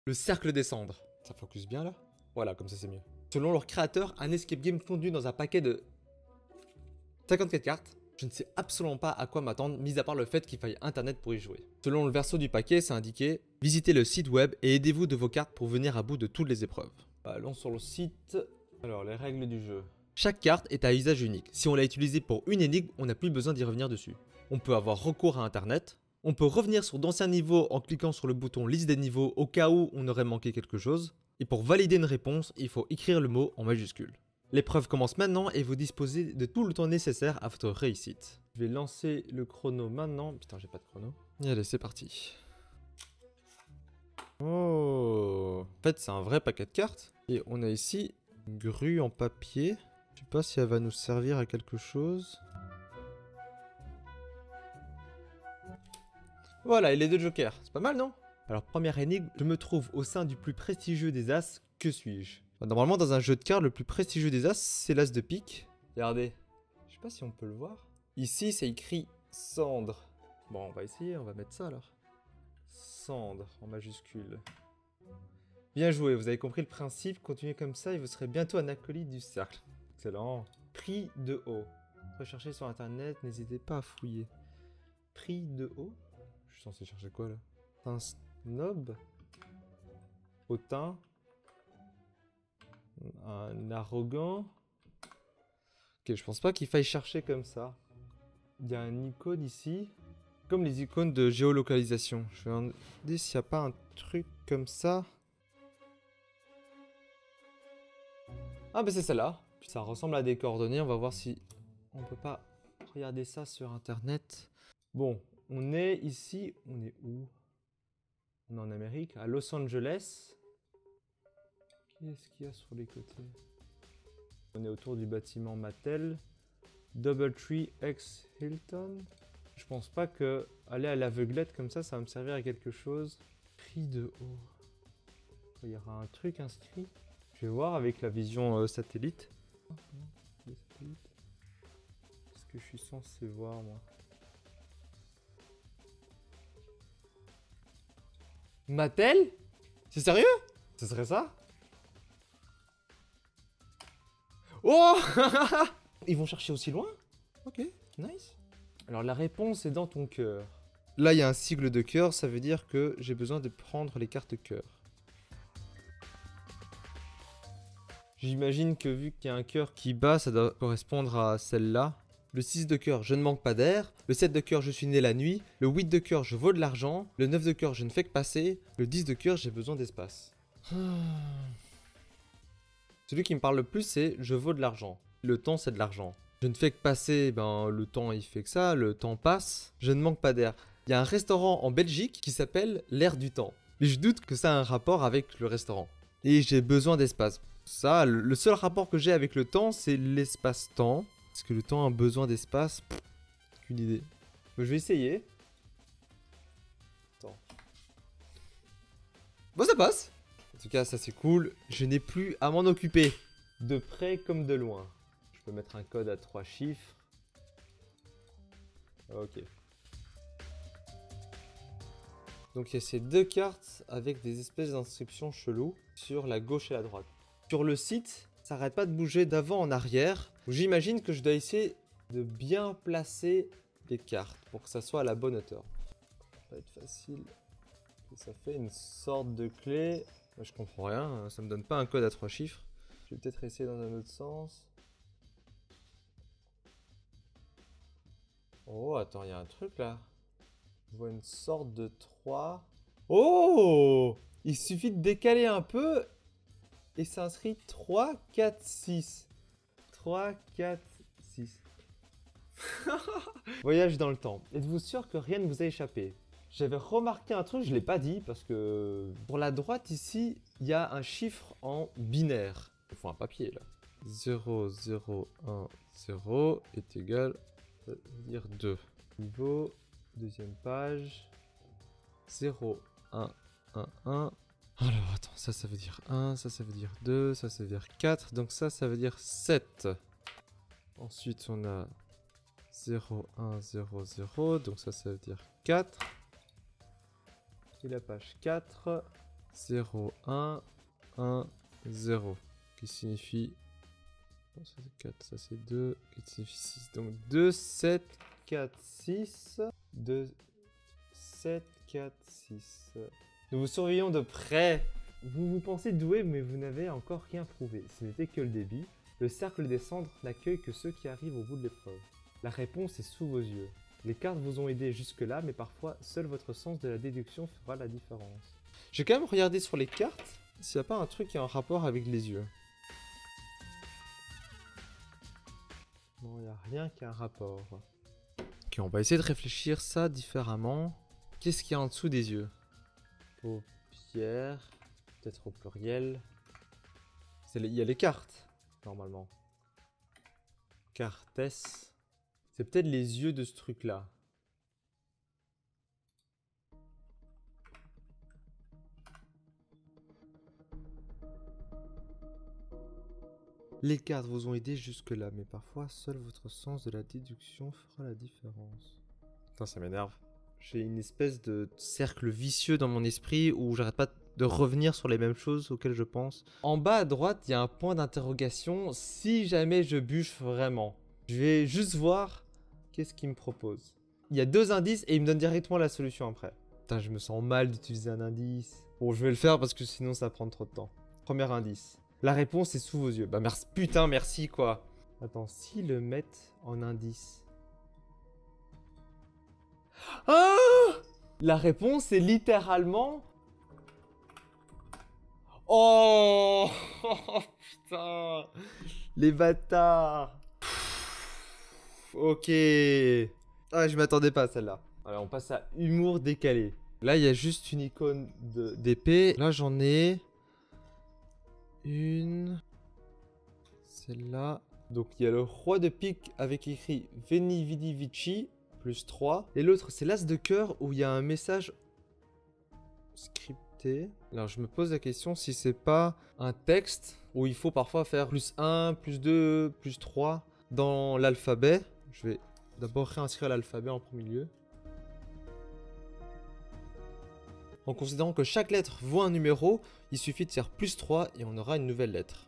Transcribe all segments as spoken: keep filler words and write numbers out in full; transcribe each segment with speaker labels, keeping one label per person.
Speaker 1: Le cercle des cendres. Ça focus bien là? Voilà, comme ça c'est mieux. Selon leur créateur, un escape game fondu dans un paquet de cinquante-quatre cartes. Je ne sais absolument pas à quoi m'attendre, mis à part le fait qu'il faille internet pour y jouer. Selon le verso du paquet, c'est indiqué « Visitez le site web et aidez-vous de vos cartes pour venir à bout de toutes les épreuves ». Allons sur le site. Alors, les règles du jeu. Chaque carte est à usage unique. Si on l'a utilisée pour une énigme, on n'a plus besoin d'y revenir dessus. On peut avoir recours à internet. On peut revenir sur d'anciens niveaux en cliquant sur le bouton « Liste des niveaux » au cas où on aurait manqué quelque chose. Et pour valider une réponse, il faut écrire le mot en majuscule. L'épreuve commence maintenant et vous disposez de tout le temps nécessaire à votre réussite. Je vais lancer le chrono maintenant. Putain, j'ai pas de chrono. Et allez, c'est parti. Oh. En fait, c'est un vrai paquet de cartes. Et on a ici une grue en papier. Je sais pas si elle va nous servir à quelque chose. Voilà, et les deux jokers. C'est pas mal, non? Alors, première énigme, je me trouve au sein du plus prestigieux des As. Que suis-je? Normalement, dans un jeu de cartes, le plus prestigieux des As, c'est l'As de pique. Regardez. Je sais pas si on peut le voir. Ici, c'est écrit cendre. Bon, on va essayer, on va mettre ça alors. Cendre en majuscule. Bien joué, vous avez compris le principe. Continuez comme ça et vous serez bientôt un acolyte du cercle. Excellent. Prix de haut. Recherchez sur internet, n'hésitez pas à fouiller. Prix de haut. Je suis censé chercher quoi là? Un snob. Hautain. Un arrogant. Ok, je pense pas qu'il faille chercher comme ça. Il y a un icône ici. Comme les icônes de géolocalisation. Je vais regarder s'il n'y a pas un truc comme ça. Ah bah c'est celle-là. Ça ressemble à des coordonnées. On va voir si on peut pas regarder ça sur internet. Bon, on est ici. On est où? On est en Amérique, à Los Angeles. Qu'est-ce qu'il y a sur les côtés? On est autour du bâtiment Mattel. Doubletree X Hilton. Je pense pas que aller à l'aveuglette comme ça, ça va me servir à quelque chose. Prix de haut. Il y aura un truc inscrit. Je vais voir avec la vision euh, satellite. Qu'est-ce que je suis censé voir moi? Mattel? C'est sérieux? Ce serait ça? Oh. Ils vont chercher aussi loin? Ok, nice. Alors la réponse est dans ton cœur. Là, il y a un sigle de cœur, ça veut dire que j'ai besoin de prendre les cartes cœur. J'imagine que vu qu'il y a un cœur qui bat, ça doit correspondre à celle-là. Le six de cœur, je ne manque pas d'air. Le sept de cœur, je suis né la nuit. Le huit de cœur, je vaux de l'argent. Le neuf de cœur, je ne fais que passer. Le dix de cœur, j'ai besoin d'espace. Celui qui me parle le plus, c'est je vaux de l'argent. Le temps, c'est de l'argent. Je ne fais que passer, ben le temps il fait que ça, le temps passe. Je ne manque pas d'air. Il y a un restaurant en Belgique qui s'appelle l'air du temps. Mais je doute que ça a un rapport avec le restaurant. Et j'ai besoin d'espace. Ça, le seul rapport que j'ai avec le temps, c'est l'espace-temps. Est-ce que le temps a besoin d'espace? Aucune idée. Bon, je vais essayer. Attends. Bon, ça passe. En tout cas, ça c'est cool. Je n'ai plus à m'en occuper. De près comme de loin. Je peux mettre un code à trois chiffres. Ok. Donc il y a ces deux cartes avec des espèces d'inscriptions cheloues sur la gauche et la droite. Sur le site, ça n'arrête pas de bouger d'avant en arrière. J'imagine que je dois essayer de bien placer les cartes pour que ça soit à la bonne hauteur. Ça va être facile. Et ça fait une sorte de clé. Moi, je comprends rien, ça me donne pas un code à trois chiffres. Je vais peut-être essayer dans un autre sens. Oh, attends, il y a un truc là. Je vois une sorte de trois. Oh! Il suffit de décaler un peu et ça inscrit trois, quatre, six. trois, quatre, six. Voyage dans le temps. Êtes-vous sûr que rien ne vous a échappé? J'avais remarqué un truc, je ne l'ai pas dit parce que pour la droite ici, il y a un chiffre en binaire. Il faut un papier là. zéro, zéro, un, zéro est égal, ça veut dire deux. Niveau, deuxième page, zéro, un, un, un. Alors attends, ça ça veut dire un, ça ça veut dire deux, ça ça veut dire quatre, donc ça ça veut dire sept. Ensuite on a zéro, un, zéro, zéro, donc ça ça veut dire quatre. Et la page quatre. zéro, un, un, zéro. Qui signifie... Oh, ça c'est quatre, ça c'est deux, qui signifie six. Donc deux, sept, quatre, six. deux, sept, quatre, six. Nous vous surveillons de près. Vous vous pensez doué, mais vous n'avez encore rien prouvé. Ce n'était que le début. Le cercle des cendres n'accueille que ceux qui arrivent au bout de l'épreuve. La réponse est sous vos yeux. Les cartes vous ont aidé jusque-là, mais parfois, seul votre sens de la déduction fera la différence. J'ai quand même regardé sur les cartes s'il n'y a pas un truc qui a un rapport avec les yeux. Non, il n'y a rien qui a un rapport. Ok, on va essayer de réfléchir ça différemment. Qu'est-ce qu'il y a en dessous des yeux? Paupières, peut-être au pluriel. Il y a les cartes, normalement. Cartes. C'est peut-être les yeux de ce truc-là. Les cartes vous ont aidé jusque-là, mais parfois, seul votre sens de la déduction fera la différence. Putain, ça m'énerve. J'ai une espèce de cercle vicieux dans mon esprit où j'arrête pas de revenir sur les mêmes choses auxquelles je pense. En bas à droite, il y a un point d'interrogation si jamais je bûche vraiment. Je vais juste voir qu'est-ce qu'il me propose. Il y a deux indices et il me donne directement la solution après. Putain, je me sens mal d'utiliser un indice. Bon, je vais le faire parce que sinon ça va prendre trop de temps. Premier indice. La réponse est sous vos yeux. Bah merci, putain, merci quoi. Attends, s'ils le mettent en indice. Ah! La réponse est littéralement... Oh, putain. Les bâtards. Ok. Ah, je m'attendais pas à celle-là. Alors, on passe à humour décalé. Là, il y a juste une icône d'épée. Là, j'en ai... Une... Celle-là. Donc, il y a le roi de pique avec écrit Veni Vidi Vici, plus trois. Et l'autre, c'est l'as de cœur où il y a un message scripté. Alors, je me pose la question si c'est pas un texte où il faut parfois faire plus un, plus deux, plus trois dans l'alphabet. Je vais d'abord réinscrire l'alphabet en premier lieu. En considérant que chaque lettre vaut un numéro, il suffit de faire plus trois et on aura une nouvelle lettre.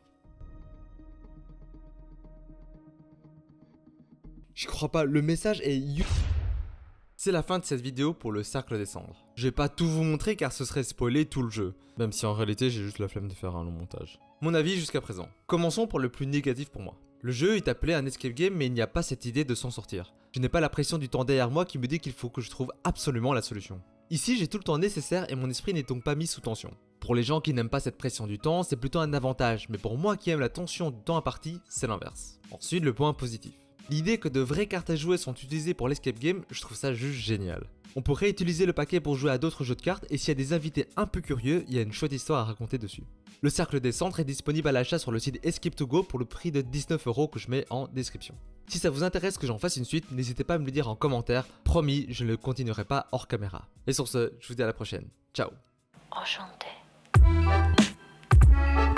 Speaker 1: Je crois pas, le message est... C'est la fin de cette vidéo pour le cercle des cendres. Je vais pas tout vous montrer car ce serait spoiler tout le jeu. Même si en réalité j'ai juste la flemme de faire un long montage. Mon avis jusqu'à présent. Commençons pour le plus négatif pour moi. Le jeu est appelé un escape game mais il n'y a pas cette idée de s'en sortir. Je n'ai pas la pression du temps derrière moi qui me dit qu'il faut que je trouve absolument la solution. Ici j'ai tout le temps nécessaire et mon esprit n'est donc pas mis sous tension. Pour les gens qui n'aiment pas cette pression du temps, c'est plutôt un avantage, mais pour moi qui aime la tension du temps imparti, c'est l'inverse. Ensuite le point positif. L'idée que de vraies cartes à jouer sont utilisées pour l'escape game, je trouve ça juste génial. On pourrait utiliser le paquet pour jouer à d'autres jeux de cartes et s'il y a des invités un peu curieux, il y a une chouette histoire à raconter dessus. Le cercle des cendres est disponible à l'achat sur le site Escape to Go pour le prix de dix-neuf euros que je mets en description. Si ça vous intéresse que j'en fasse une suite, n'hésitez pas à me le dire en commentaire, promis, je ne le continuerai pas hors caméra. Et sur ce, je vous dis à la prochaine, ciao.
Speaker 2: Enchanté.